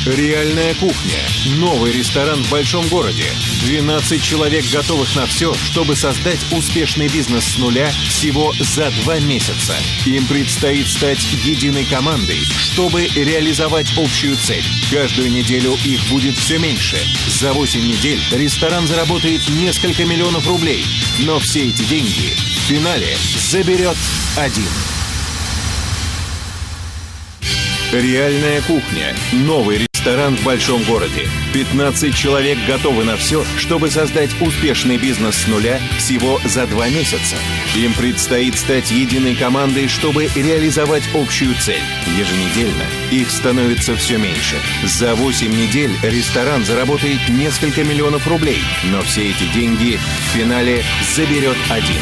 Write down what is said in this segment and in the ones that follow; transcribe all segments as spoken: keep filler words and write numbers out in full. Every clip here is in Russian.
Реальная кухня. Новый ресторан в большом городе. двенадцать человек, готовых на все, чтобы создать успешный бизнес с нуля всего за два месяца. Им предстоит стать единой командой, чтобы реализовать общую цель. Каждую неделю их будет все меньше. За восемь недель ресторан заработает несколько миллионов рублей. Но все эти деньги в финале заберет один. Реальная кухня. Новый ресторан в большом городе. пятнадцать человек готовы на все, чтобы создать успешный бизнес с нуля всего за два месяца. Им предстоит стать единой командой, чтобы реализовать общую цель. Еженедельно их становится все меньше. За восемь недель ресторан заработает несколько миллионов рублей, но все эти деньги в финале заберет один.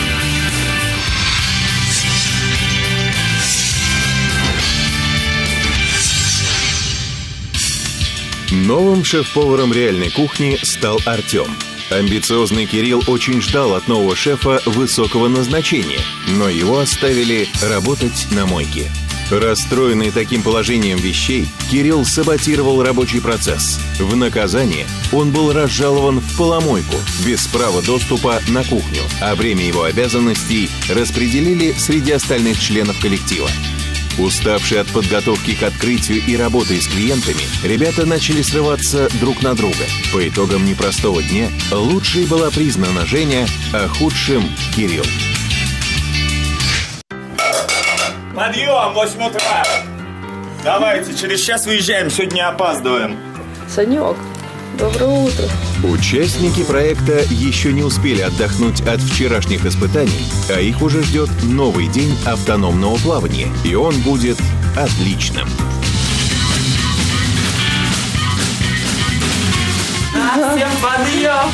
Новым шеф-поваром реальной кухни стал Артем. Амбициозный Кирилл очень ждал от нового шефа высокого назначения, но его оставили работать на мойке. Расстроенный таким положением вещей, Кирилл саботировал рабочий процесс. В наказание он был разжалован в поломойку, без права доступа на кухню, а время его обязанностей распределили среди остальных членов коллектива. Уставшие от подготовки к открытию и работы с клиентами, ребята начали срываться друг на друга. По итогам непростого дня лучшей была признана Женя, а худшим – Кирилл. Подъем, восемь утра! Давайте, через час выезжаем, сегодня опаздываем. Санек, доброе утро. Участники проекта еще не успели отдохнуть от вчерашних испытаний, а их уже ждет новый день автономного плавания, и он будет отличным. А, всем подъем!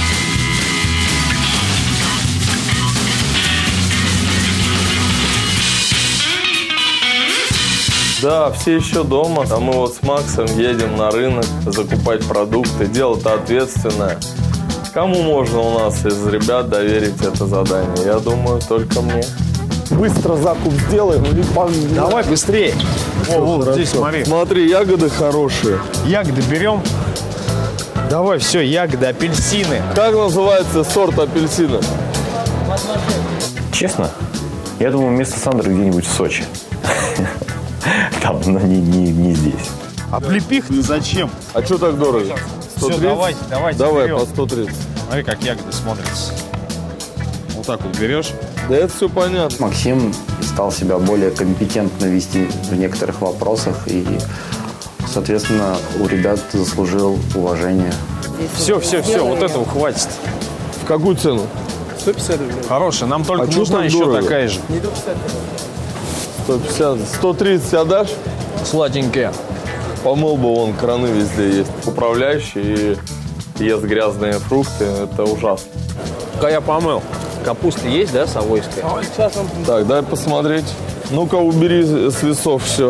Да, все еще дома, а мы вот с Максом едем на рынок закупать продукты. Дело-то ответственное. Кому можно у нас из ребят доверить это задание? Я думаю, только мне. Быстро закуп сделаем и погнали. Давай быстрее. О, вот здесь смотри. Смотри, ягоды хорошие. Ягоды берем. Давай, все, ягоды, апельсины. Как называется сорт апельсина? Честно, я думаю, место Сандры где-нибудь в Сочи. Там, но не, не, не здесь. Облепих? Ну зачем? А что так дорого? сто тридцать? Все, давайте, давайте. Давай, берем. по сто тридцать. Смотри, как ягоды смотрятся. Вот так вот берешь. Да это все понятно. Максим стал себя более компетентно вести в некоторых вопросах и, соответственно, у ребят заслужил уважение. Все, все, все, вот этого хватит. В какую цену? сто пятьдесят рублей. Хорошая, нам только А нужна еще дорого? такая же. сто пятьдесят. сто тридцать отдашь? Сладенькая. Помыл бы, вон краны везде есть. Управляющий и ест грязные фрукты. Это ужасно. Пока я помыл. Капуста есть, да, совойская? Так, дай посмотреть. Ну-ка, убери с весов все.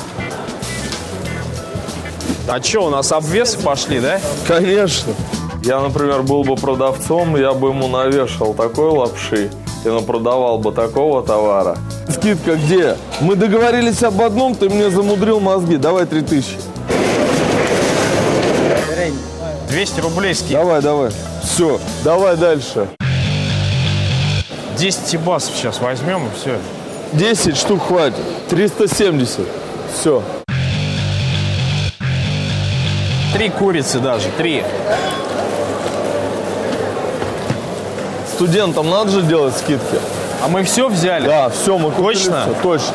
А что, у нас обвесы пошли, да? Конечно. Я, например, был бы продавцом, я бы ему навешал такой лапши и напродавал бы такого товара. Скидка где? Мы договорились об одном, ты мне замудрил мозги. Давай три тысячи. двести рублей скидка. Давай, давай. Все, давай дальше. десять басов сейчас возьмем и все. десять штук хватит. триста семьдесят. Все. Три курицы даже, три. Студентам надо же делать скидки. А мы все взяли? Да, все, мы купили. Точно? Все, точно.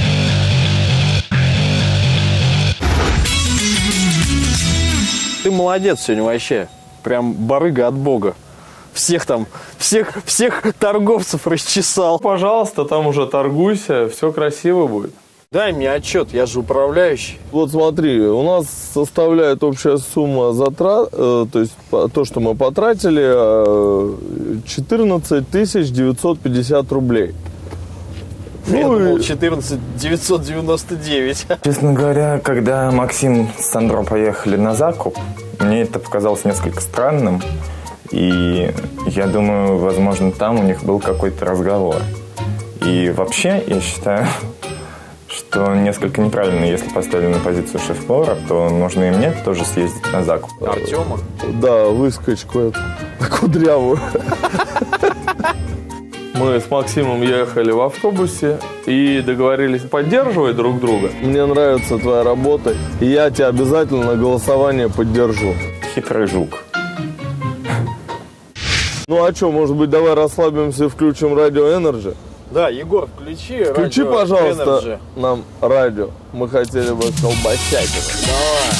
Ты молодец сегодня вообще. Прям барыга от бога. Всех там, всех, всех торговцев расчесал. Пожалуйста, там уже торгуйся, все красиво будет. Дай мне отчет, я же управляющий. Вот смотри, у нас составляет общая сумма затрат, э, то есть то, что мы потратили, э, четырнадцать тысяч девятьсот пятьдесят рублей. Я Ну думал, и- четырнадцать девятьсот девяносто девять. Честно говоря, когда Максим с Сандро поехали на закуп, мне это показалось несколько странным. И я думаю, возможно, там у них был какой-то разговор. И вообще, я считаю, что несколько неправильно, если поставили на позицию шеф-повара, то нужно и мне тоже съездить на закуп. Артема? Да, выскочку эту, кудрявую. Мы с Максимом ехали в автобусе и договорились поддерживать друг друга. Мне нравится твоя работа, и я тебя обязательно на голосование поддержу. Хитрый жук. Ну а что, может быть, давай расслабимся и включим радио Energy? Да, Егор, включи Включи, радио пожалуйста, Energy. нам радио. Мы хотели бы колбасятины. Давай.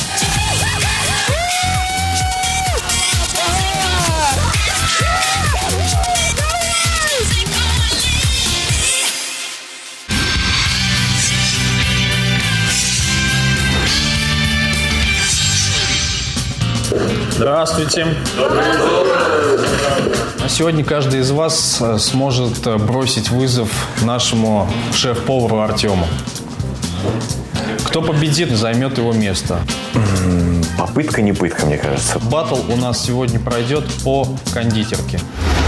Здравствуйте. А сегодня каждый из вас сможет бросить вызов нашему шеф-повару Артему. Кто победит, займет его место. Попытка не пытка, мне кажется. Баттл у нас сегодня пройдет по кондитерке.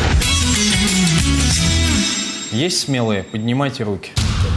Есть смелые? Поднимайте руки.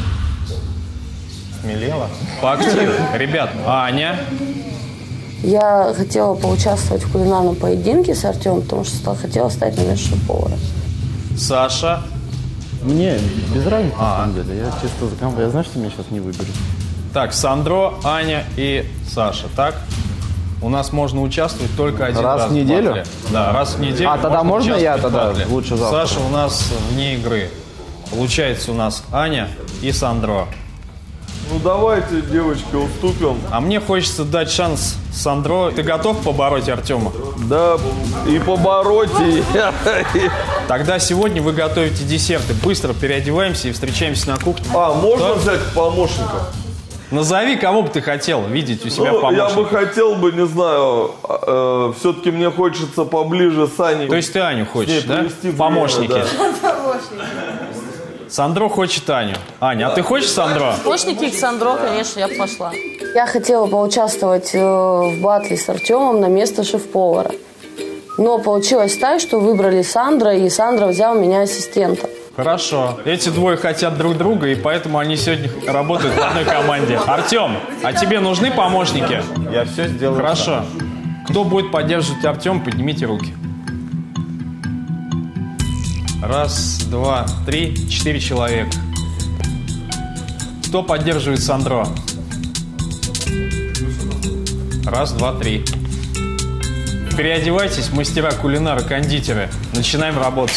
Смелело? Поактивнее. Ребят, Аня. Я хотела поучаствовать в кулинарном поединке с Артемом, потому что хотела стать на место шеф-повара. Саша. Мне без разницы, А. на самом деле. Я чисто за комфорт. Я знаю, что меня сейчас не выберут. Так, Сандро, Аня и Саша, так? У нас можно участвовать только один раз, Раз в неделю? баттле. Да, раз в неделю. А, тогда можно я участвовать в тогда баттле. лучше завтра? Саша у нас вне игры. Получается у нас Аня и Сандро. Ну давайте, девочки, уступим. А мне хочется дать шанс Сандро. Ты готов побороть Артема? Да, и побороть, и... Тогда сегодня вы готовите десерты. Быстро переодеваемся и встречаемся на кухне. А, можно Да? взять помощника? Назови, кого бы ты хотел видеть у себя в Ну, я помощнике. бы хотел бы, не знаю, э, все-таки мне хочется поближе с Аней. То есть ты Аню хочешь, С ней да? провести время, Помощники. да. Сандро хочет Аню. Аня, а ты хочешь Сандро? Помощники к Сандро, конечно, я бы пошла. Я хотела поучаствовать э, в батле с Артемом на место шеф-повара. Но получилось так, что выбрали Сандра, и Сандра взял меня ассистентом. Хорошо. Эти двое хотят друг друга, и поэтому они сегодня работают в одной команде. Артем, а тебе нужны помощники? Я все сделаю. Хорошо. Кто будет поддерживать Артема, поднимите руки. Раз, два, три, четыре человека. Кто поддерживает Сандро? Раз, два, три. Переодевайтесь, мастера, кулинары, кондитеры. Начинаем работать.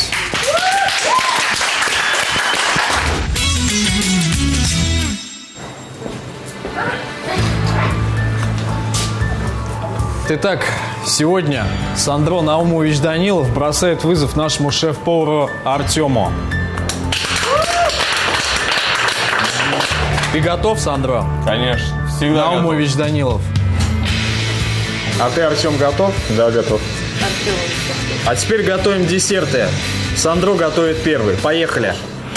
Итак, сегодня Сандро Наумович Данилов бросает вызов нашему шеф-повару Артему. Ты готов, Сандро? Конечно, всегда Наумович Данилов. А ты, Артем, готов? Да, готов. А теперь готовим десерты. Сандро готовит первый. Поехали.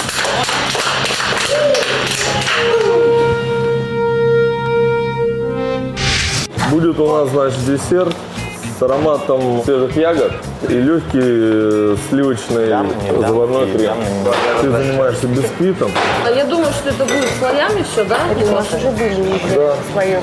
Будет у нас, значит, десерт с ароматом свежих ягод и легкий э, сливочный Дамный, заварной дамный, крем. дамный. Ты занимаешься бисквитом. А я думаю, что это будет слоями все, да? Или у нас уже были Да. слои?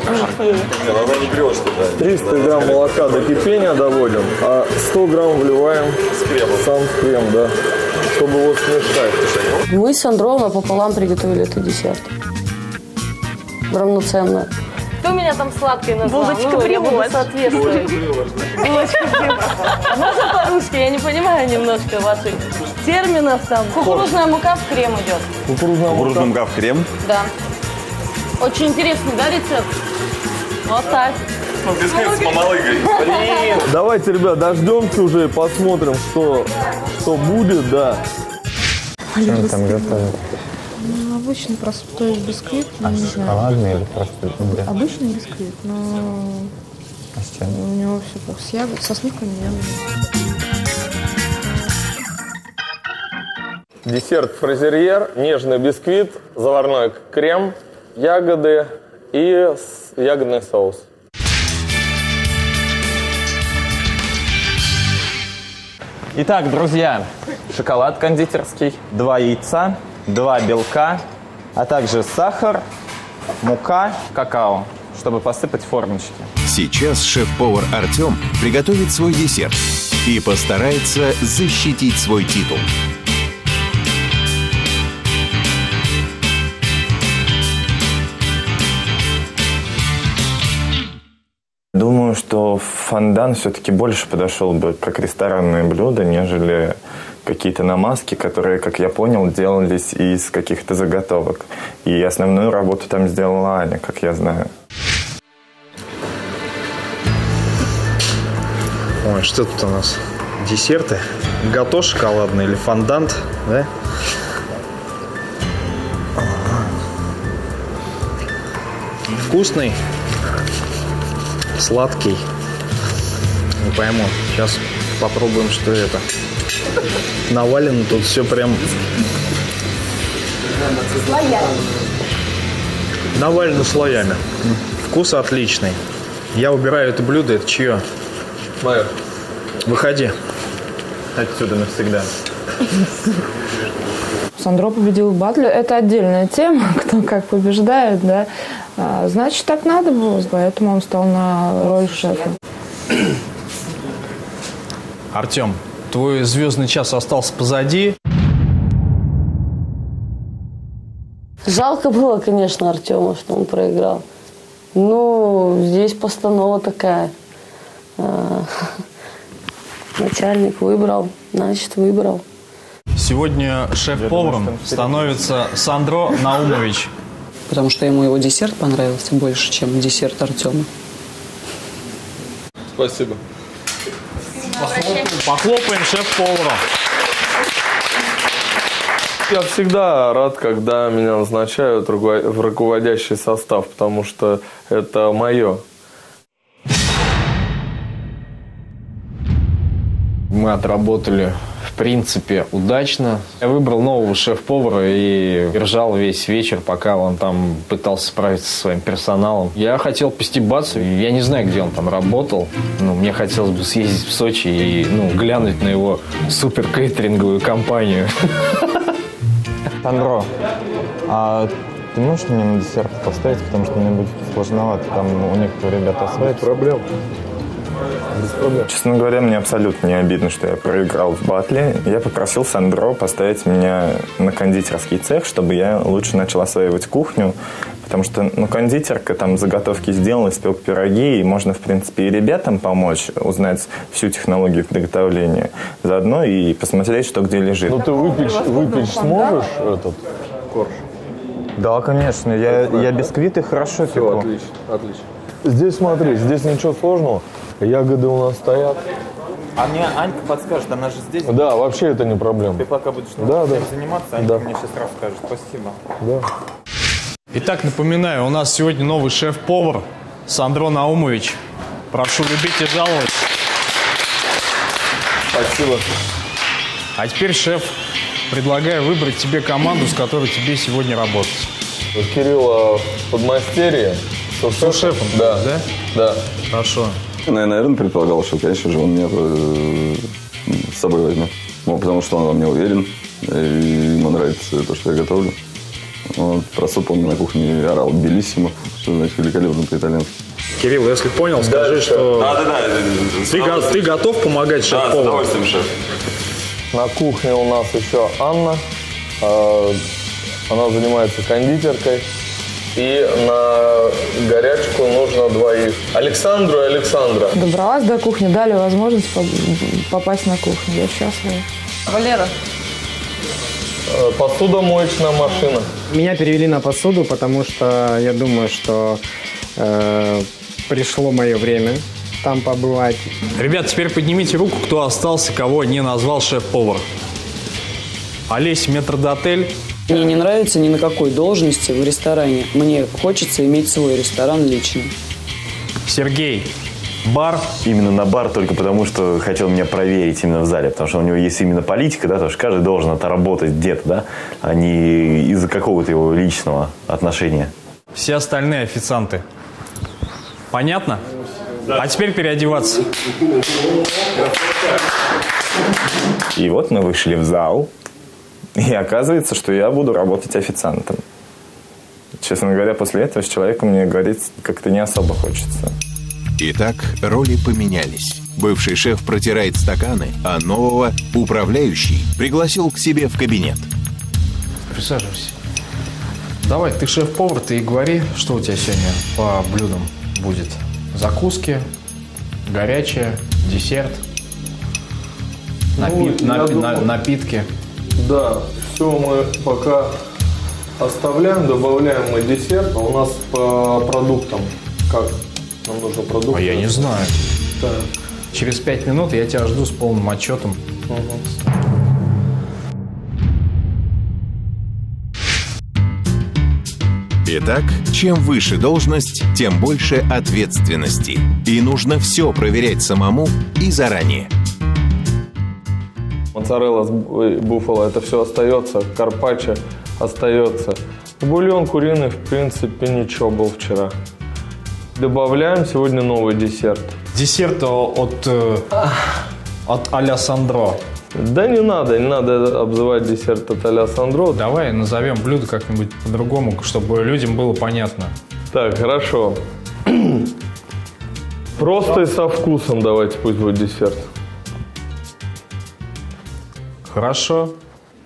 триста грамм молока до кипения доводим, а сто грамм вливаем сам в крем, да, чтобы его смешать. Мы с Андро пополам приготовили этот десерт. Равноценно. Кто меня там сладкой назвал? Булочка Ну, я буду брioche. соответствовать. Булочка брioche. А можно по-русски? Я не понимаю немножко ваших терминов там. Кукурузная мука в крем идет. Кукурузная Кукурузная мука в крем. Да. Очень интересный, да, рецепт? Вот так. Бисквит с мамалыгой. Давайте, ребят, дождемся уже и посмотрим, что, что будет, да. Что там готовят? Ну, обычный простой бисквит, ну, А не знаю. шоколадный или просто? Да. Обычный бисквит, но А с чем? у него все плохо. С ягод, со сливками ягодами. Десерт фразерьер, нежный бисквит, заварной крем, ягоды и с- ягодный соус. Итак, друзья, шоколад кондитерский, два яйца, два белка, а также сахар мука, какао, чтобы посыпать формочки. Сейчас шеф-повар Артем приготовит свой десерт и постарается защитить свой титул. Думаю, что фондан все-таки больше подошел бы как ресторанное блюдо, нежели какие-то намазки, которые, как я понял, делались из каких-то заготовок. И основную работу там сделала Аня, как я знаю. Ой, что тут у нас? Десерты? Гато шоколадный или фондант, да? Вкусный, сладкий. Не пойму. Сейчас попробуем, что это. Навалено тут все прям... Слоями. Навалено слоями. Вкус отличный. Я выбираю это блюдо. Это чье? Мое. Выходи. Отсюда навсегда. Сандро победил в батле. Это отдельная тема, кто как побеждает, да. А, значит, так надо было, поэтому он стал на роль шефа. Артем, твой звездный час остался позади. Жалко было, конечно, Артема, что он проиграл. Ну, здесь постанова такая. Начальник выбрал, значит, выбрал. Сегодня шеф-поваром становится Сандро Наумович. Потому что ему его десерт понравился больше, чем десерт Артема. Спасибо. Похлопаем, похлопаем шеф-повару. Я всегда рад, когда меня назначают в руководящий состав, потому что это мое. Мы отработали, в принципе, удачно. Я выбрал нового шеф-повара и держал весь вечер, пока он там пытался справиться со своим персоналом. Я хотел постебаться. Я не знаю, где он там работал. Ну, мне хотелось бы съездить в Сочи и ну, глянуть на его супер-кейтеринговую компанию. Сандро, а ты можешь мне на десерт поставить, потому что мне будет сложновато. Там у некоторых ребят осваивается. Проблем. Без проблем. Честно говоря, мне абсолютно не обидно, что я проиграл в батле. Я попросил Сандро поставить меня на кондитерский цех, чтобы я лучше начал осваивать кухню. Потому что, ну, кондитерка, там заготовки сделал, испек пироги, и можно, в принципе, и ребятам помочь, узнать всю технологию приготовления. Заодно и посмотреть, что где лежит. Ну, ты выпечь, выпечь сможешь этот корж? Да, конечно. Я, я бисквиты хорошо Все, пеку. отлично, отлично. Здесь смотри, здесь ничего сложного. Ягоды у нас стоят. А мне Анька подскажет, она же здесь. Да, вообще это не проблема. Ты пока будешь да, да. заниматься, Анька да. мне сейчас расскажет. Спасибо. Да. Итак, напоминаю, у нас сегодня новый шеф-повар Сандро Наумович. Прошу любить и жаловать. Спасибо. А теперь, шеф, предлагаю выбрать тебе команду, с которой тебе сегодня работать. Кирилла подмастерье. С шефом? Да. Да? Да. Хорошо. Я, наверное, предполагал, что, конечно же, он меня э, с собой возьмет. Ну, потому что он во мне уверен. И ему нравится то, что я готовлю. Вот, про суп он на кухне орал белиссимо, что значит великолепно по-итальянски. Кирилл, если понял, скажи, да, что да, да, да. Ты, го- ты готов помогать шеф-повару? Да, с удовольствием, шеф. На кухне у нас еще Анна. Э, она занимается кондитеркой. И на горячку нужно двоих. Александру и Александра. Добралась до кухни, дали возможность попасть на кухню. Я счастлива. Валера. Э, посудомоечная машина. Меня перевели на посуду, потому что я думаю, что э, пришло мое время там побывать. Ребят, теперь поднимите руку, кто остался, кого не назвал шеф-повар. Олесь, метрдотель. Мне не нравится ни на какой должности в ресторане. Мне хочется иметь свой ресторан личный. Сергей, бар. Именно на бар только потому, что хотел меня проверить именно в зале. Потому что у него есть именно политика, да, потому что каждый должен отработать где-то, да, а не из-за какого-то его личного отношения. Все остальные официанты. Понятно? Да. А теперь переодеваться. И вот мы вышли в зал. И оказывается, что я буду работать официантом. Честно говоря, после этого с человеком мне говорить как-то не особо хочется. Итак, роли поменялись. Бывший шеф протирает стаканы, а нового управляющий пригласил к себе в кабинет. Присаживайся. Давай, ты шеф-повар, ты и говори, что у тебя сегодня по блюдам будет. Закуски, горячее, десерт, напит, Ну, напи- думаю, на- напитки. Да, все мы пока оставляем, добавляем мы десерт. А у нас по продуктам как? Нам нужно продукты. А я не знаю. Да. Через пять минут я тебя жду с полным отчетом. Угу. Итак, чем выше должность, тем больше ответственности. И нужно все проверять самому и заранее. Моцарелла с буффало, это все остается, карпаччо остается. Бульон куриный, в принципе, ничего был вчера. Добавляем сегодня новый десерт. Десерт от, э, от а-ля Сандро. Да не надо, не надо обзывать десерт от а-ля Сандро. Давай назовем блюдо как-нибудь по-другому, чтобы людям было понятно. Так, хорошо. Просто и со вкусом давайте, пусть будет десерт. Хорошо.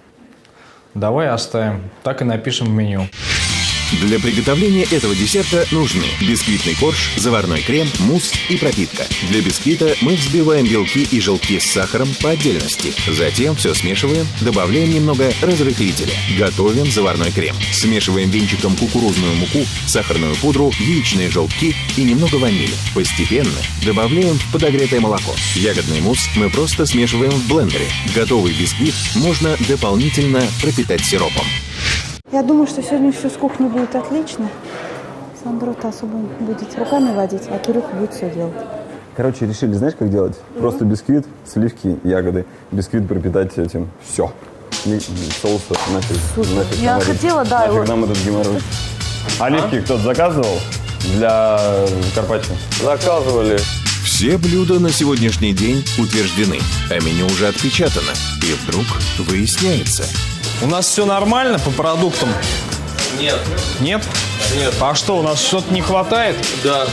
Давай оставим. Так и напишем в меню. Для приготовления этого десерта нужны бисквитный корж, заварной крем, мусс и пропитка. Для бисквита мы взбиваем белки и желтки с сахаром по отдельности. Затем все смешиваем, добавляем немного разрыхлителя. Готовим заварной крем. Смешиваем венчиком кукурузную муку, сахарную пудру, яичные желтки и немного ванили. Постепенно добавляем в подогретое молоко. Ягодный мусс мы просто смешиваем в блендере. Готовый бисквит можно дополнительно пропитать сиропом. Я думаю, что сегодня все с кухней будет отлично. Сандро-то особо будет руками водить, а Кирюха будет все делать. Короче, решили, знаешь, как делать? Просто бисквит, сливки, ягоды. Бисквит пропитать этим. Все. И соуса нафиг. нафиг Я наварить. хотела, да, Нафиг его- нам этот геморрой. Оливки кто-то заказывал для карпаччо? Заказывали. Все блюда на сегодняшний день утверждены, а меню уже отпечатано. И вдруг выясняется. У нас все нормально по продуктам? Нет. Нет? Нет. А что, у нас что-то не хватает? Да.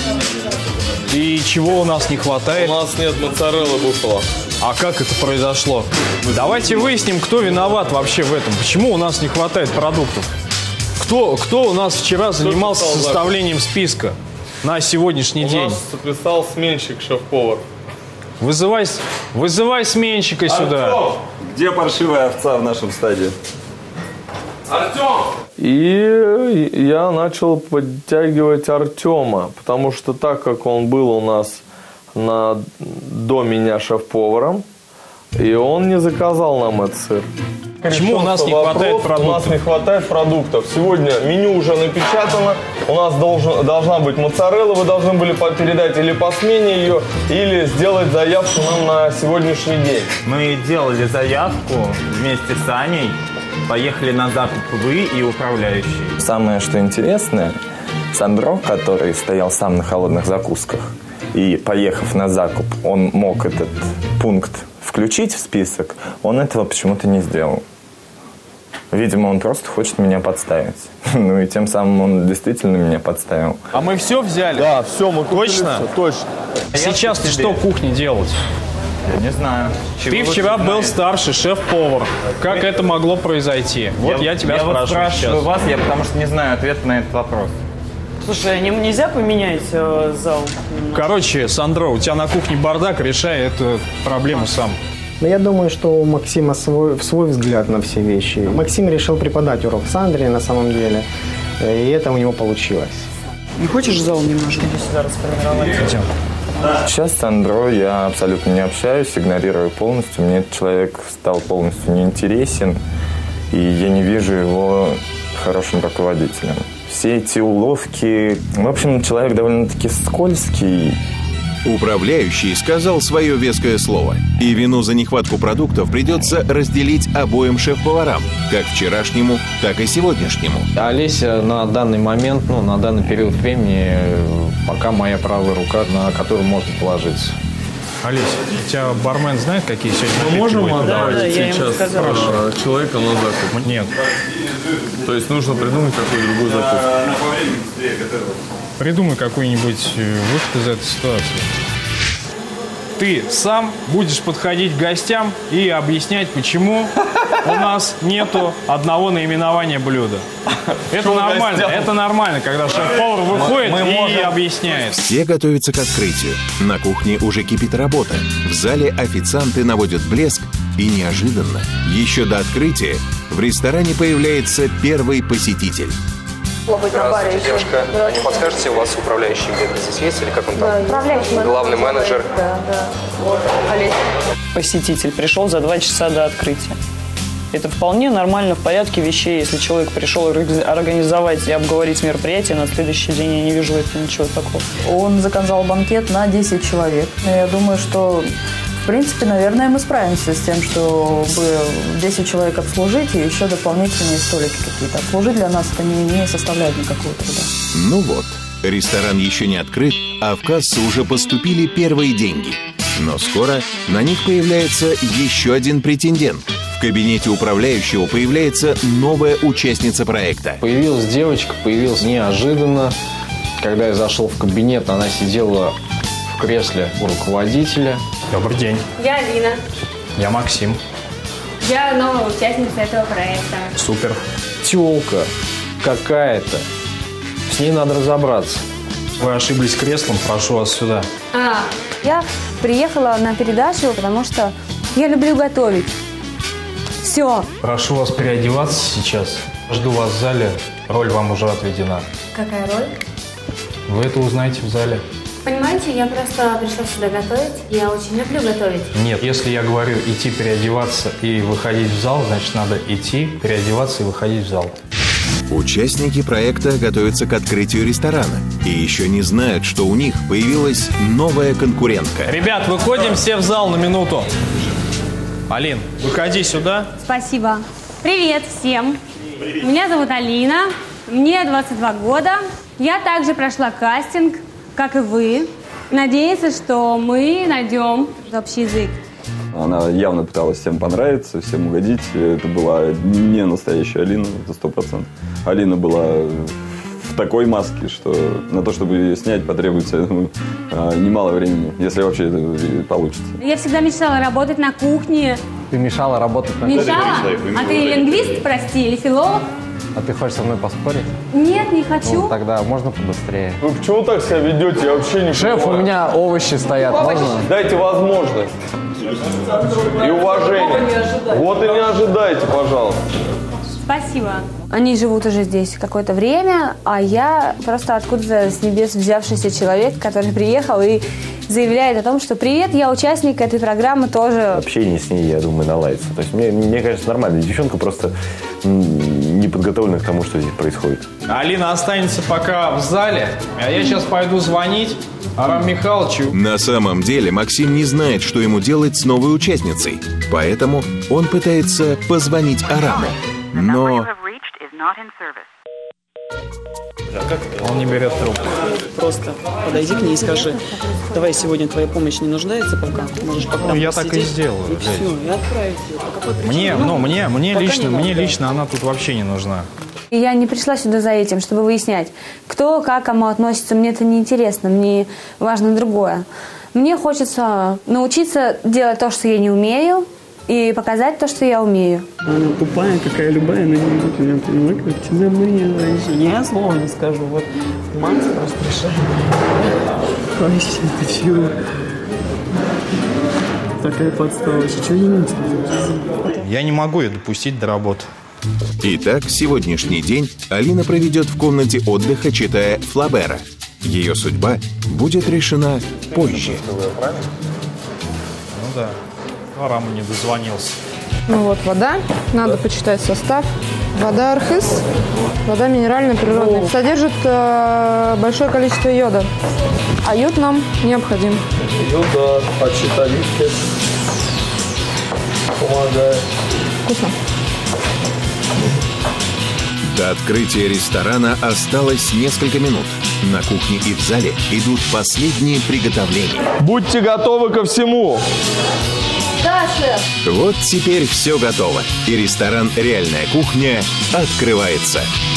И чего у нас не хватает? У нас нет моцареллы буффало. А как это произошло? Давайте выясним, кто виноват вообще в этом. Почему у нас не хватает продуктов? Кто, кто у нас вчера занимался писал составлением списка на сегодняшний У день? нас прислал сменщик, шеф-повар. Вызывай, вызывай сменщика сюда. Артем! Где паршивая овца в нашем стаде? Артем! И я начал подтягивать Артема, потому что так как он был у нас на, до меня шеф-поваром, и он не заказал нам этот сыр. Почему у нас не Вопрос, хватает продуктов? У нас не хватает продуктов. Сегодня меню уже напечатано. У нас должен, должна быть моцарелла. Вы должны были по- передать или по смене ее, или сделать заявку нам на сегодняшний день. Мы делали заявку вместе с Аней. Поехали на закуп вы и управляющий. Самое, что интересное, Сандро, который стоял сам на холодных закусках, и, поехав на закуп, он мог этот пункт включить в список, он этого почему-то не сделал. Видимо, он просто хочет меня подставить. Ну и тем самым он действительно меня подставил. А мы все взяли? Да, все, мы купили Точно? всё, точно. Сейчас ты что кухне делать? Я не знаю. Чего Ты вы вчера был знаете? старший шеф-повар. Как это могло произойти? Вот я, тебя я вот спрашиваю спрашиваю сейчас. вас, я потому что не знаю ответ на этот вопрос. Слушай, а не- нельзя поменять э, зал? Короче, Сандро, у тебя на кухне бардак, решай эту проблему сам. Но я думаю, что у Максима свой, свой взгляд на все вещи. Максим решил преподать урок Сандре на самом деле, и это у него получилось. Не хочешь зал немножко здесь сюда расформировать? Сейчас с Сандро я абсолютно не общаюсь, игнорирую полностью. Мне этот человек стал полностью неинтересен, и я не вижу его хорошим руководителем. Все эти уловки... В общем, человек довольно-таки скользкий. Управляющий сказал свое веское слово, и вину за нехватку продуктов придется разделить обоим шеф-поварам, как вчерашнему, так и сегодняшнему. Олеся на данный момент, ну, на данный период времени, э, пока моя правая рука, на которую можно положиться. Олесь, у тебя бармен знает, какие сегодня Мы напитки можем будет отдавать подавать? сейчас а, человека на закуп? Нет. То есть нужно придумать какой-то другой закуп. Придумай какой-нибудь выход из этой ситуации. Ты сам будешь подходить к гостям и объяснять, почему у нас нету одного наименования блюда. Это нормально, это нормально, когда шеф-повар выходит Мы- мы и можем- объясняет. Все готовятся к открытию. На кухне уже кипит работа. В зале официанты наводят блеск. И неожиданно, еще до открытия, в ресторане появляется первый посетитель. Здравствуйте, девушка. Не подскажете, у вас управляющий где-то здесь есть или как он там? Да, управляющий. Главный менеджер. Да, да. Вот, Олесь. Посетитель пришел за два часа до открытия. Это вполне нормально, в порядке вещей. Если человек пришел организовать и обговорить мероприятие, на следующий день я не вижу в этом ничего такого. Он заказал банкет на десять человек. Я думаю, что, в принципе, наверное, мы справимся с тем, чтобы десять человек обслужить и еще дополнительные столики какие-то обслужить. Для нас это не, не составляет никакого труда. Ну вот, ресторан еще не открыт, а в кассу уже поступили первые деньги. Но скоро на них появляется еще один претендент. В кабинете управляющего появляется новая участница проекта. Появилась девочка, появилась неожиданно. Когда я зашел в кабинет, она сидела в кресле у руководителя. Добрый день. Я Алина. Я Максим. Я новая участница этого проекта. Супер. Тёлка какая-то. С ней надо разобраться. Вы ошиблись креслом, прошу вас сюда. А, я приехала на передачу, потому что я люблю готовить. Все. Прошу вас переодеваться сейчас. Жду вас в зале. Роль вам уже отведена. Какая роль? Вы это узнаете в зале. Понимаете, я просто пришла сюда готовить. Я очень люблю готовить. Нет, если я говорю идти переодеваться и выходить в зал, значит надо идти, переодеваться и выходить в зал. Участники проекта готовятся к открытию ресторана и еще не знают, что у них появилась новая конкурентка. Ребят, выходим все в зал на минуту. Алин, выходи сюда. Спасибо. Привет всем. Меня зовут Алина. Мне двадцать два года. Я также прошла кастинг, как и вы. Надеюсь, что мы найдем общий язык. Она явно пыталась всем понравиться, всем угодить. Это была не настоящая Алина, это сто процентов. Алина была в такой маске, что на то, чтобы ее снять, потребуется, я думаю, немало времени, если вообще это получится. Я всегда мечтала работать на кухне. Ты мешала работать на кухне? Мечтала? А ты лингвист, прости, или филолог? А ты хочешь со мной поспорить? Нет, не хочу. Ну, тогда можно побыстрее. Вы почему так себя ведете? Я вообще не Шеф, понимаю. у меня овощи стоят, можно? Дайте возможность. И уважение. Вот и не ожидайте, пожалуйста. Спасибо. Они живут уже здесь какое-то время, а я просто откуда-то с небес взявшийся человек, который приехал и заявляет о том, что «Привет, я участник этой программы тоже». Общение с ней, я думаю, наладится. То есть мне, мне кажется, нормально. Девчонка просто не подготовлена к тому, что здесь происходит. Алина останется пока в зале, а я сейчас пойду звонить Араму Михайловичу. На самом деле Максим не знает, что ему делать с новой участницей, поэтому он пытается позвонить Араму. Но Он не берет трубку. Просто подойди к ней и скажи: давай, сегодня твоя помощь не нуждается пока. Можешь пока Ну, я так и посидеть, сделаю, И все, и отправить ее. По какой причине? Мне, ну, мне, мне Пока лично, не мне надо. лично она тут вообще не нужна. И я не пришла сюда за этим, чтобы выяснять, кто как к кому относится. Мне это не интересно, мне важно другое. Мне хочется научиться делать то, что я не умею, и показать то, что я умею. Она тупая, какая любая, но не может меня понимать, как тебя мне раньше. Я слова не скажу. Вот Макс просто решает. Вообще, ты чего? Такая подстава. Что я не сказать? Я не могу ее допустить до работы. Итак, сегодняшний день Алина проведет в комнате отдыха, читая Флабера. Ее судьба будет решена позже. Ну да. Арам не дозвонился. Ну вот вода, надо почитать состав. Вода Архыз, вода минеральная, природная. Содержит э, большое количество йода. А йод нам необходим. Йода, почиталитки. Помогает. Вкусно. До открытия ресторана осталось несколько минут. На кухне и в зале идут последние приготовления. Будьте готовы ко всему. Да, шеф. Вот теперь все готово. И ресторан «Реальная кухня» открывается.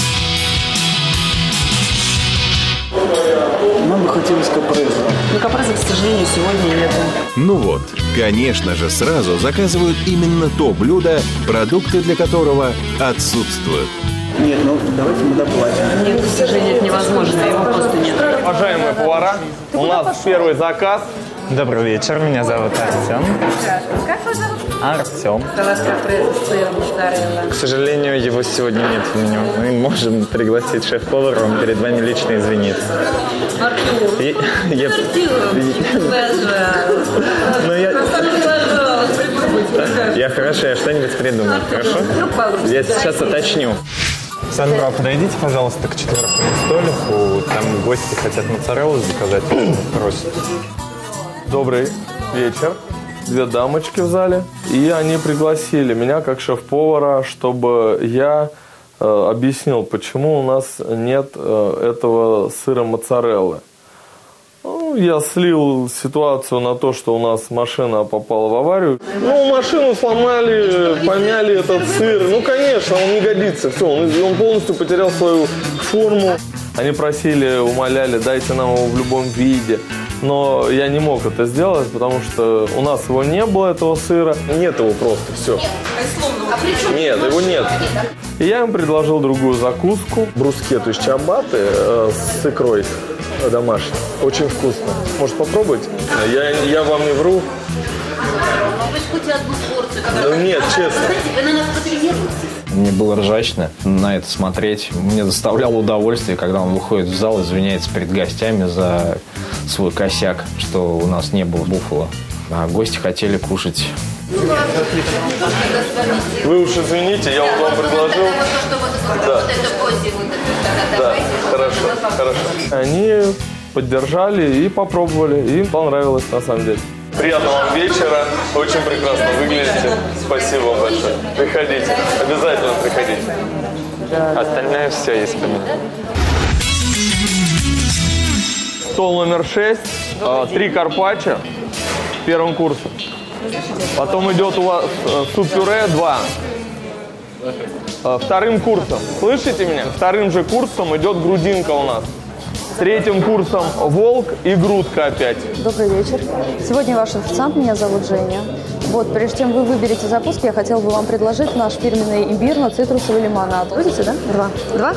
Нам бы хотелось капреза. Но капреза, к сожалению, сегодня нет. Ну вот, конечно же, сразу заказывают именно то блюдо, продукты для которого отсутствуют. Нет, ну давайте мы доплатим. Нет, к сожалению, это невозможно, его просто нет. Уважаемые повара, у нас первый заказ. Добрый вечер, меня зовут Артем. Как вас зовут? Артем. Салат капреза с сыром моцарелла. К сожалению, его сегодня нет в меню. Мы можем пригласить шеф-повара, он перед вами лично извинится. Артем, я... я... Ну, я... Я хорошо, я что-нибудь придумаю, хорошо? Я сейчас уточню. Сандра, подойдите, пожалуйста, к четвертому столику. Там гости хотят моцареллу заказать, просят. Добрый вечер. Две дамочки в зале. И они пригласили меня как шеф-повара, чтобы я э, объяснил, почему у нас нет э, этого сыра моцареллы. Ну, я слил ситуацию на то, что у нас машина попала в аварию. Ну, машину сломали, помяли этот сыр. Ну, конечно, он не годится. Все, он, он полностью потерял свою форму. Они просили, умоляли, дайте нам его в любом виде. Но я не мог это сделать, потому что у нас его не было, этого сыра. Нет его просто, все. Нет, его нет. И я им предложил другую закуску. Брускету из чиабатты э, с икрой домашней. Очень вкусно. Может, попробовать? Я, я вам не вру. Да нет, честно. Мне было ржачно на это смотреть. Мне доставляло удовольствие, когда он выходит в зал, извиняется перед гостями за свой косяк, что у нас не было буффало. А гости хотели кушать. Вы уж извините, я вот вам предложил. Да. Да, хорошо, хорошо. Они поддержали и попробовали. Им понравилось на самом деле. Приятного вам вечера. Очень прекрасно выглядите. Спасибо вам большое. Приходите. Обязательно приходите. Остальное все есть по меню. Стол номер шесть. Три карпаччо первым курсом. Потом идет у вас суп-пюре два. Вторым курсом. Слышите меня? Вторым же курсом идет грудинка у нас. Третьим курсом волк и грудка опять. Добрый вечер. Сегодня ваш официант, меня зовут Женя. Вот, прежде чем вы выберете закуски, я хотела бы вам предложить наш фирменный имбирно-цитрусовый лимонад. Будете, да? Два. Два?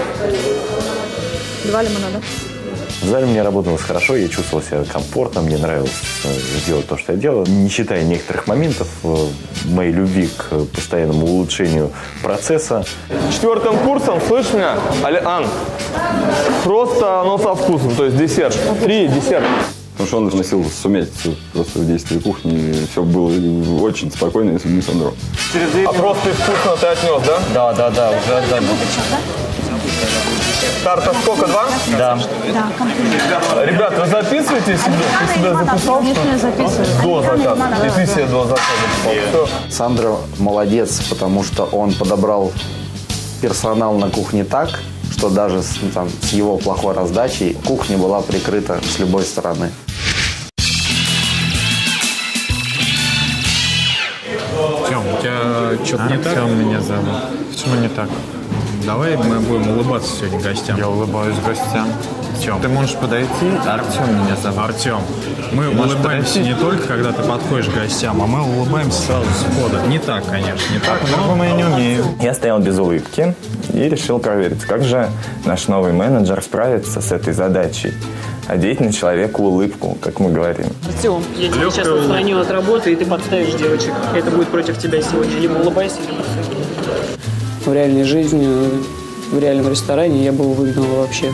Два лимонада. В зале мне работалось хорошо, я чувствовал себя комфортно, мне нравилось делать то, что я делал. Не считая некоторых моментов моей любви к постоянному улучшению процесса. Четвертым курсом, слышь меня, Ан, просто оно со вкусом, то есть десерт. Три десерта. Потому что он вносил сумятицу просто в действие кухни. Все было очень спокойно, если бы не Сандро. А просто и вкусно ты отнес, да? Да, да, да, уже отдали. Карта сколько, два? Да. Да, ребят, вы записываете себе? Ты себя записал? Конечно, я записываю. До заказа. И ты себе до заказа. Сандро молодец, потому что он подобрал персонал на кухне так, что даже с, там, с его плохой раздачей кухня была прикрыта с любой стороны. Тём, у тебя что-то не так? Тём меня зовут. Почему не так? Давай мы будем улыбаться сегодня гостям. Я улыбаюсь гостям. Тём. Ты можешь подойти? Артем меня зовут. Артем. Мы ты улыбаемся не только, когда ты подходишь к гостям, а мы улыбаемся сразу с входа. Не так, конечно, не так. По-другому я не умею. Я стоял без улыбки и решил проверить, как же наш новый менеджер справится с этой задачей. Одеть на человека улыбку, как мы говорим. Артем, я тебя сейчас отстраню от работы, и ты подставишь девочек. Это будет против тебя сегодня. Либо улыбайся, либо подставишь. В реальной жизни, в реальном ресторане я бы его выгнал вообще.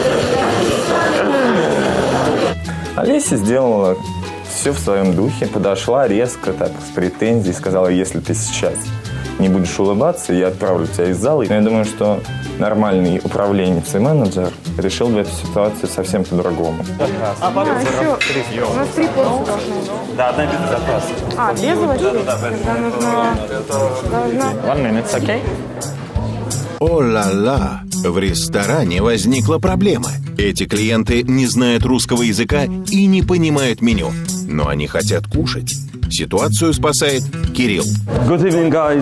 Олеся сделала все в своем духе, подошла резко, так, с претензией, сказала, если ты сейчас не будешь улыбаться, я отправлю тебя из зала. Но я думаю, что нормальный управленец и менеджер решил бы эту ситуацию совсем по-другому. А, потом а, еще у нас три порции должны быть. Да, одна без запаса. А, без овощей? Тогда нужно... Должна... One minute, okay? О-ла-ла! В ресторане возникла проблема. Эти клиенты не знают русского языка и не понимают меню, но они хотят кушать. Ситуацию спасает Кирилл. Good evening, guys.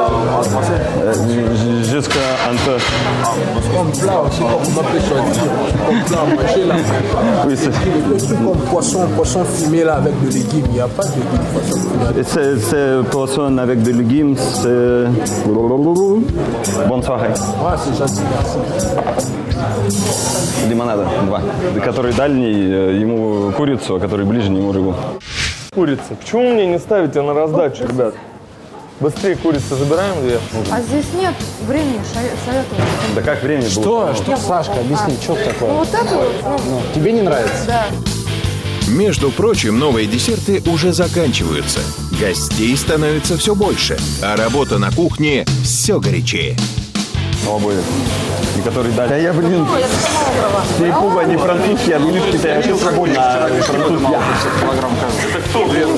Jusqu'à un peu. Comme plat aussi, comme on peut choisir. Comme plat, manger là. Oui, c'est... Des trucs comme poisson, poisson fumé là avec des légumes. Il n'y a pas de légumes, poisson fumé. C'est, c'est poisson avec des légumes, c'est... Bonne soirée. Ouais, c'est gentil, merci. Лимонада, два. Который дальний, ему курицу, а который ближний, ему рыбу. Курица. Почему мне не ставите на раздачу, ребят? Быстрее курицу забираем две. А здесь нет времени, советую. Да как времени было? Что? Что? Сашка, объясни, а. что такое? Ну вот это вот. Ну, ну, тебе не нравится? Да. Между прочим, новые десерты уже заканчиваются. Гостей становится все больше, а работа на кухне все горячее. Обои. И который дальше. Да я, блин, с перепугу они французские, английские, я решил работать на французские. Это кто, блин?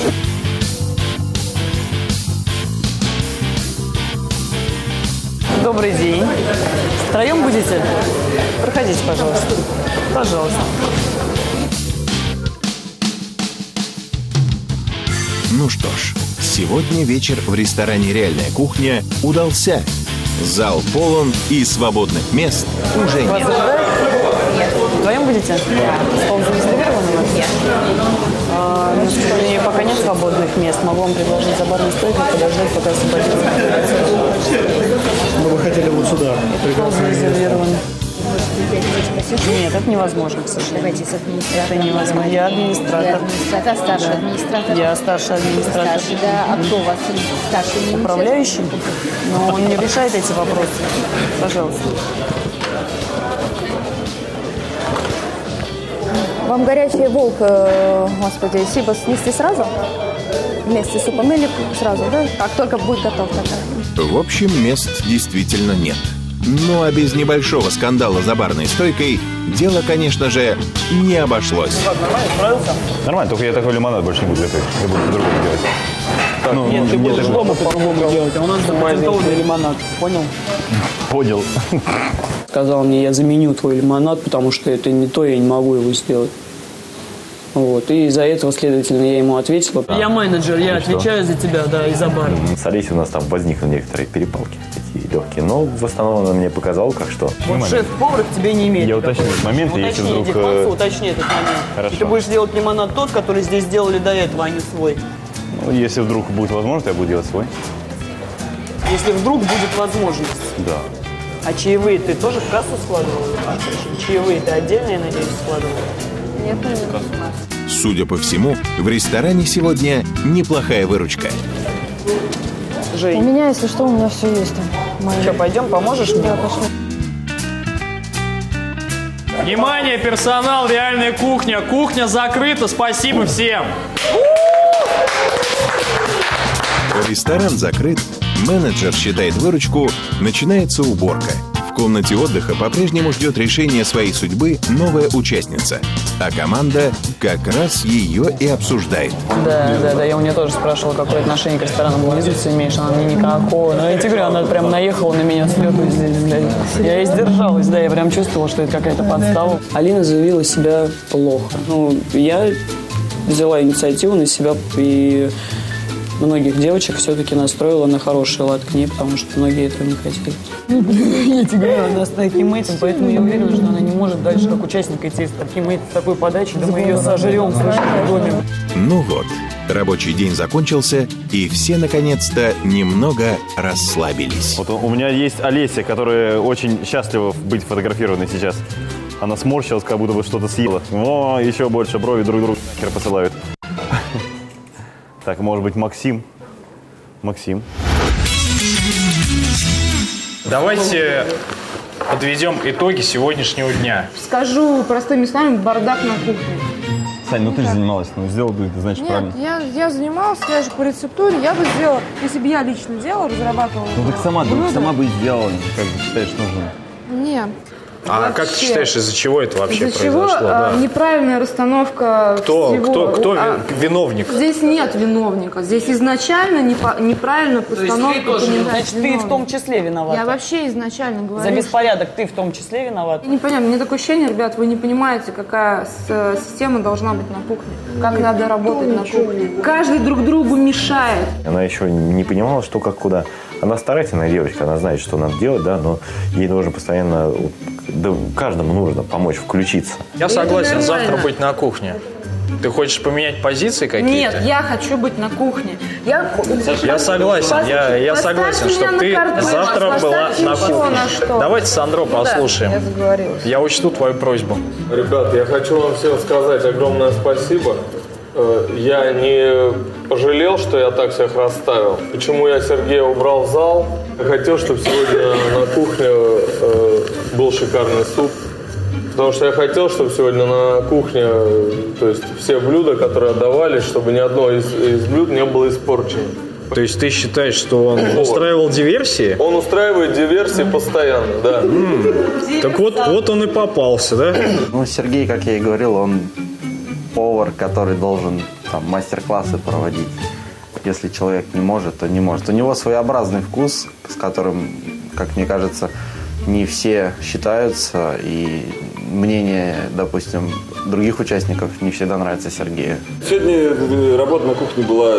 Добрый день. Втроем будете? Проходите, пожалуйста. Пожалуйста. Ну что ж, сегодня вечер в ресторане «Реальная кухня» удался. Зал полон и свободных мест уже Вас нет. Нет. Вдвоем будете? Да. Стол зарезервирован у вас? Нет. А, ну, что, пока нет свободных мест. Могу вам предложить за барной стойкой подождать, пока освободится. Но вы хотели вот сюда. Стол зарезервирован. Нет, это невозможно, к сожалению. Давайте с администратором. Это невозможно. Я администратор. администратор, старший Да. администратор. Я старший администратор. Старший, да. А кто у вас старший? Не Управляющий? Но он не решает эти вопросы. Пожалуйста. Вам горячий волк, э, господи, сибас снести сразу? Вместе с супом или сразу, да? Как только будет готов тогда. В общем, мест действительно нет. Ну а без небольшого скандала за барной стойкой дело, конечно же, не обошлось. Нормально, справился? Нормально, только я такой лимонад больше не буду готовить. Я буду по-другому делать. Так, ну, нет, ты будешь даже... дома по-другому делать, а у нас запатентованный лимонад. Понял? Понял. Сказал мне, я заменю твой лимонад, потому что это не то, я не могу его сделать. Вот. И из-за этого, следовательно, я ему ответил. Я менеджер, я отвечаю за тебя, да, и за бар. С Олесей у нас там возникли некоторые перепалки, такие легкие. Но в основном она мне показала, как что. Вот шеф-повар к тебе не имеет. Я уточню этот момент, уточни, если вдруг... Уточни, уточни этот момент. Хорошо. И ты будешь делать лимонад тот, который здесь делали до этого, а не свой. Ну, если вдруг будет возможность, я буду делать свой. Если вдруг будет возможность. Да. А чаевые ты тоже в кассу складывал? Чаевые ты отдельно, я надеюсь, складывал? Нет, нет. Судя по всему, в ресторане сегодня неплохая выручка. Жень. У меня, если что, у меня все есть там. Мои. Что, пойдем, поможешь мне? Да, пошли. Внимание, персонал, реальная кухня. Кухня закрыта, спасибо всем. Ресторан закрыт, менеджер считает выручку, начинается уборка. В комнате отдыха по-прежнему ждет решения своей судьбы новая участница, а команда как раз ее и обсуждает. Да, да, да, я у нее тоже спрашивала, какое отношение к ресторанам близнецы имеешь, она мне никакого. Но я тебе говорю, она прям наехала на меня с лету здесь, блядь. Я и сдержалась, да, я прям чувствовала, что это какая-то подстава. Алина заявила себя плохо. Ну, я взяла инициативу на себя и многих девочек все-таки настроила на хороший лад к ней, потому что многие этого не хотели. Я тебе говорю, она с таким этим, поэтому я уверена, что она не может дальше как участник идти с таким этим, с такой подачей, да мы ее сожрем, слышишь, в доме. Ну вот, рабочий день закончился, и все наконец-то немного расслабились. Вот у меня есть Олеся, которая очень счастлива быть фотографированной сейчас. Она сморщилась, как будто бы что-то съела. О, еще больше брови друг другу нахер посылают. Так, может быть, Максим? Максим. Давайте подведем итоги сегодняшнего дня. Скажу простыми словами, бардак на кухне. Сань, ну ты же занималась, ну сделал бы ты, значит, Нет, правильно. я, я занималась, я же по рецептуре, я бы сделала, если бы я лично делала, разрабатывала. Ну так сама, блюдо. сама бы и сделала, как бы считаешь нужным. Не, А Вообще. как ты считаешь, из-за чего это вообще Из-за чего произошло? а, Да. неправильная расстановка Кто, всего. кто, кто А, ви- виновник? Здесь нет виновника. Здесь изначально непо- неправильно постановка. ты тоже, понимаешь, значит, ты в виновник. том числе виновата. Я вообще изначально говорю, За беспорядок ты в том числе виноват. Я не понимаю, мне такое ощущение, ребят, вы не понимаете, какая с- система должна быть на кухне. Как надо работать на кухне. Каждый друг другу мешает. Она еще не понимала, что как куда. Она старательная девочка, она знает, что надо делать, да, но ей нужно постоянно, вот, да, каждому нужно помочь включиться. Я согласен завтра быть на кухне. Ты хочешь поменять позиции какие-то? Нет, я хочу быть на кухне. Я, Я согласен, я, я согласен, чтобы ты завтра была на кухне. Давайте Сандро послушаем. Я заговорилась. Я учту твою просьбу. Ребят, я хочу вам всем сказать огромное спасибо. Э, Я не пожалел, что я так всех расставил. Почему я Сергея убрал в зал? Я хотел, чтобы сегодня на кухне э, был шикарный суп. Потому что я хотел, чтобы сегодня на кухне, то есть все блюда, которые отдавались, чтобы ни одно из, из блюд не было испорчено. То есть ты считаешь, что он Вот. устраивал диверсии? Он устраивает диверсии постоянно, да. Так вот, вот он и попался, да? Ну, Сергей, как я и говорил, он повар, который должен там мастер-классы проводить. Если человек не может, то не может. У него своеобразный вкус, с которым, как мне кажется, не все считаются, и мнение, допустим, других участников не всегда нравится Сергею. Сегодня работа на кухне была...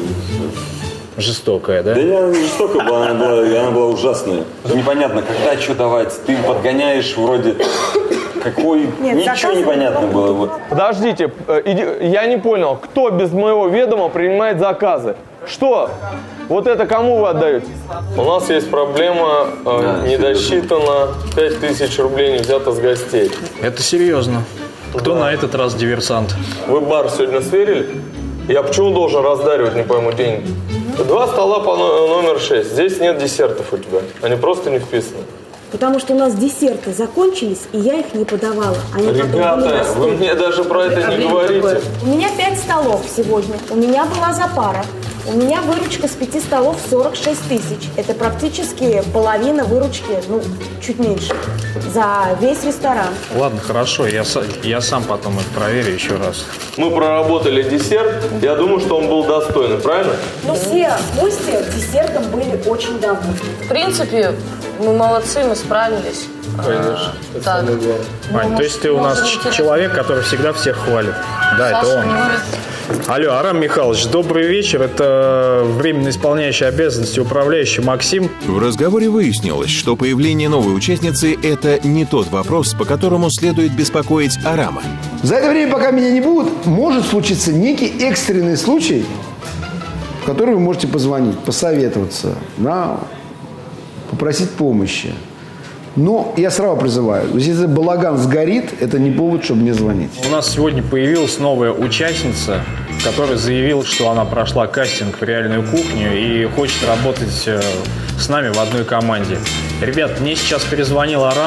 Жестокая, да? Да не жестокая была, она была, она была ужасная. Непонятно, когда что давать. Ты подгоняешь вроде... Какой... Нет, Ничего заказы непонятно было. Вот. Подождите, э, иди- я не понял, кто без моего ведома принимает заказы? Что? Вот это кому вы отдаете? У нас есть проблема, э, Да, не досчитано, пять тысяч рублей не взято с гостей. Это серьезно. Кто на этот раз диверсант? Вы бар сегодня сверили? Я почему должен раздаривать, не пойму, деньги? Два стола по но- номер шесть. Здесь нет десертов у тебя. Они просто не вписаны. Потому что у нас десерты закончились, и я их не подавала. Они потом были Ребята, вы расстроены. мне даже про это не говорите. У меня пять столов сегодня. У меня была запара. У меня выручка с пяти столов сорок шесть тысяч. Это практически половина выручки, ну, чуть меньше, за весь ресторан. Ладно, хорошо, я, са- я сам потом это проверю еще раз. Мы проработали десерт. Я думаю, что он был достойный, правильно? Но все гости десертом были очень довольны. В принципе, мы молодцы, мы справились. Конечно. А, так. Ань, Ну, то есть ты у нас может, ч- человек, который всегда всех хвалит. Да, это Саша он. не вывез. Алло, Арам Михайлович, добрый вечер. Это временно исполняющий обязанности управляющий Максим. В разговоре выяснилось, что появление новой участницы – это не тот вопрос, по которому следует беспокоить Арама. За это время, пока меня не будет, может случиться некий экстренный случай, в который вы можете позвонить, посоветоваться, да, попросить помощи. Но я сразу призываю, если балаган сгорит, это не повод, чтобы мне звонить. У нас сегодня появилась новая участница, которая заявила, что она прошла кастинг в реальную кухню и хочет работать э, с нами в одной команде. Ребят, мне сейчас перезвонил Арам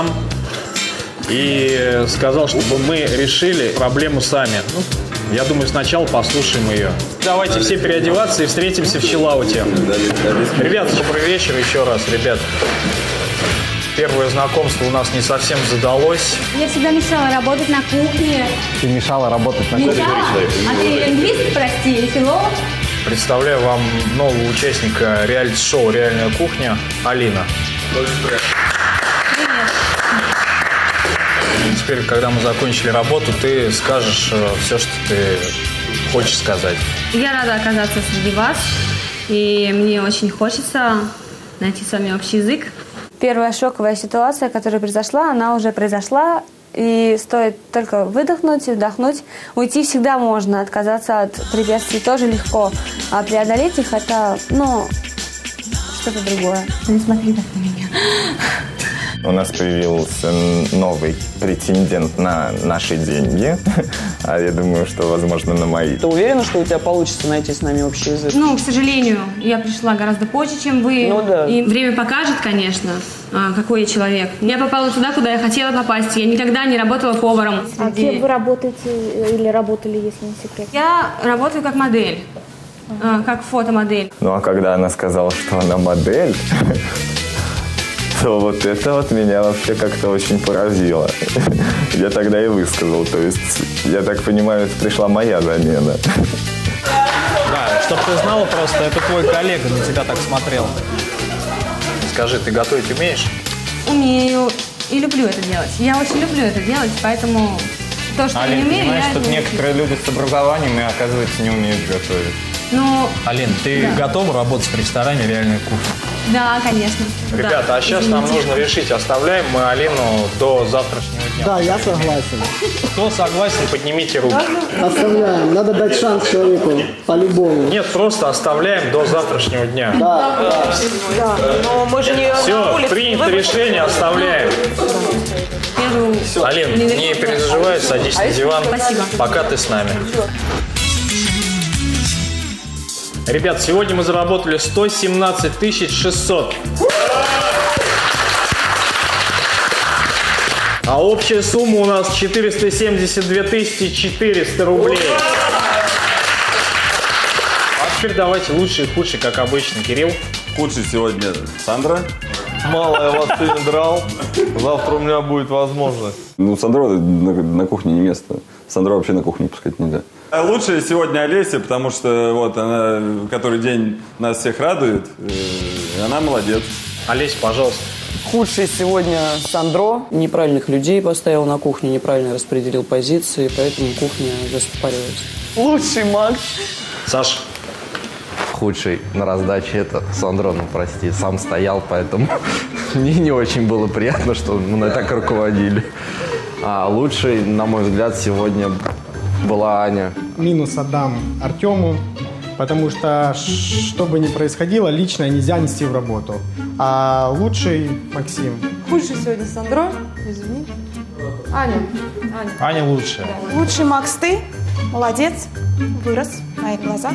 и сказал, чтобы мы решили проблему сами. Ну, я думаю, сначала послушаем ее. Давайте все переодеваться и встретимся в чиллауте. Ребят, добрый вечер еще раз, ребят. Первое знакомство у нас не совсем задалось. Я всегда мечтала работать на кухне. Ты мешала работать на кухне. Мечтала? А ты лингвист, прости, или филолог? Представляю вам нового участника реалити-шоу «Реальная кухня» Алина. Теперь, когда мы закончили работу, ты скажешь э, все, что ты хочешь сказать. Я рада оказаться среди вас, и мне очень хочется найти с вами общий язык. Первая шоковая ситуация, которая произошла, она уже произошла, и стоит только выдохнуть, вдохнуть. Уйти всегда можно, отказаться от препятствий тоже легко, а преодолеть их – это, ну, что-то другое. Не смотри так на меня. У нас появился новый претендент на наши деньги, а я думаю, что, возможно, на мои. Ты уверена, что у тебя получится найти с нами общий язык? Ну, к сожалению, я пришла гораздо позже, чем вы. Ну да. И время покажет, конечно, а, какой я человек. Я попала туда, куда я хотела попасть. Я никогда не работала поваром. А кем вы работаете или работали, если не секрет? Я работаю как модель, а, как фотомодель. Ну, а когда она сказала, что она модель, что вот это вот меня вообще как-то очень поразило. Я тогда и высказал. То есть, я так понимаю, это пришла моя замена. Да, чтобы ты знала просто, это твой коллега на тебя так смотрел. Скажи, ты готовить умеешь? Умею и люблю это делать. Я очень люблю это делать, поэтому то, что Алин, я не умею, понимаешь, я тут это некоторые люди с образованием и, оказывается, не умеют готовить. Ну, Алин, ты да. готова работать в ресторане «Реальная кухня»? Да, конечно. Ребята, да. а сейчас Извините. нам нужно решить, оставляем мы Алину до завтрашнего дня. Да, я согласен. Кто согласен, поднимите руки. Оставляем. Надо дать шанс человеку по-любому. Нет, просто оставляем до завтрашнего дня. Да. Да, но мы же не на Все, улице. принято Вы- решение, оставляем. Алин, не переживай, садись на диван, Спасибо. пока ты с нами. Ребят, сегодня мы заработали сто семнадцать тысяч шестьсот. А общая сумма у нас четыреста семьдесят две тысячи четыреста рублей. А теперь давайте лучший и худший, как обычно. Кирилл. Худший сегодня Сандра. Мало я вас сегодня драл. Завтра у меня будет возможность. Ну, Сандро на, на кухне не место. Сандро вообще на кухню пускать нельзя. Лучшая сегодня Олеся, потому что вот она который день нас всех радует. И она молодец. Олесь, пожалуйста. Худший сегодня Сандро. Неправильных людей поставил на кухню, неправильно распределил позиции, поэтому кухня застопоривается. Лучший Макс. Саша. Худший на раздаче это Сандро, ну прости, сам стоял, поэтому мне не очень было приятно, что мной так руководили. А лучший, на мой взгляд, сегодня была Аня. Минус отдам Артему, потому что, что бы ни происходило, личное нельзя нести в работу. А лучший Максим. Худший сегодня Сандро, извини. Аня. Аня. Аня лучшая. Лучший Макс ты. Молодец. Вырос в моих глазах.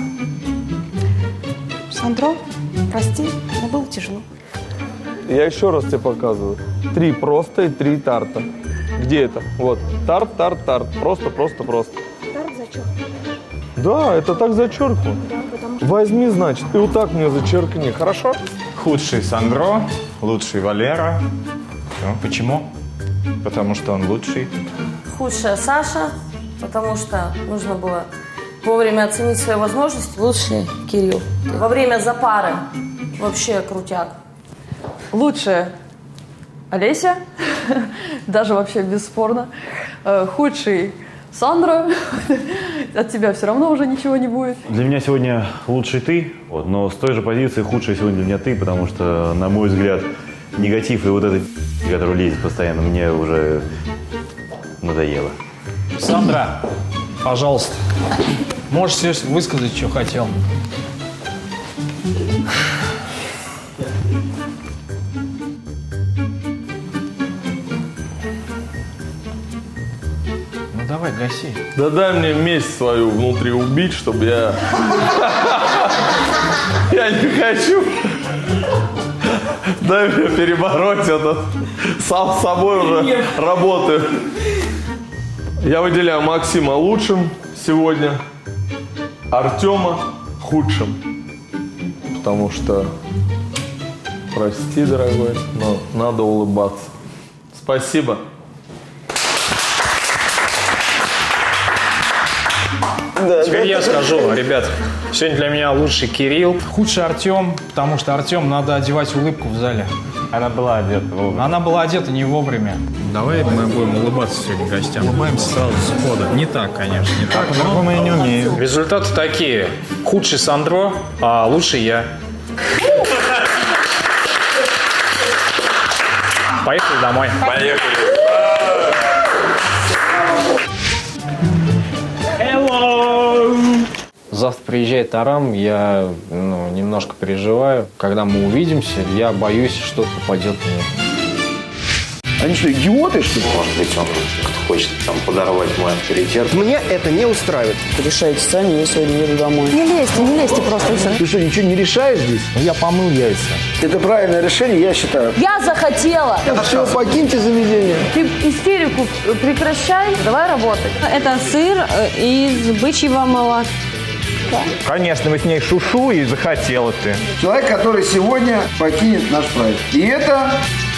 Сандро, прости, но было тяжело. Я еще раз тебе показываю. Три просто и три тарта. Где это? Вот. Тарт, тарт, тарт. Просто, просто, просто. Тарт зачем? Да, это так зачеркну. Да, потому что... Возьми, значит, и вот так мне зачеркни. Хорошо? Худший Сандро, лучший Валера. Все. Почему? Потому что он лучший. Худшая Саша, потому что нужно было вовремя оценить свои возможности. Лучший Кирилл. Во время запары вообще крутяк. Лучшая Олеся, даже вообще бесспорно. Э, Худший Сандра, от тебя все равно уже ничего не будет. Для меня сегодня лучший ты, вот, но с той же позиции худший сегодня для меня ты, потому что, на мой взгляд, негатив и вот этот, который лезет постоянно, мне уже надоело. Сандра, пожалуйста, можешь высказать, что хотел. Ну давай, гаси. Да дай мне месть свою внутри убить, чтобы я... Я не хочу. Дай мне перебороть это. Сам с собой уже работаю. Я выделяю Максима лучшим сегодня, Артема худшим. Потому что, прости, дорогой, но надо улыбаться. Спасибо. Теперь я скажу, ребят, сегодня для меня лучший Кирилл. Худший Артем, потому что Артем надо одевать улыбку в зале. Она была одета вовремя. Она была одета не вовремя. Давай мы будем улыбаться сегодня гостям. Улыбаемся сразу с входа. Не так, конечно, не так. По-другому я не умею. Результаты такие. Худший Сандро, а лучший я. Поехали домой. Поехали. Завтра приезжает Арам, я ну, немножко переживаю. Когда мы увидимся, я боюсь, что попадет мне. Они что, идиоты, что ли? Может быть, он хочет там подорвать мой авторитет. Мне это не устраивает. Решайте сами, я сегодня еду домой. Не лезьте, не лезьте просто. Все. Ты что, ничего не решаешь здесь? Я помыл яйца. Это правильное решение, я считаю. Я захотела. Все, покиньте заведение. Ты истерику прекращай, давай работать. Это сыр э, из бычьего молока. Конечно, мы с ней шушу и захотела ты. Человек, который сегодня покинет наш проект. И это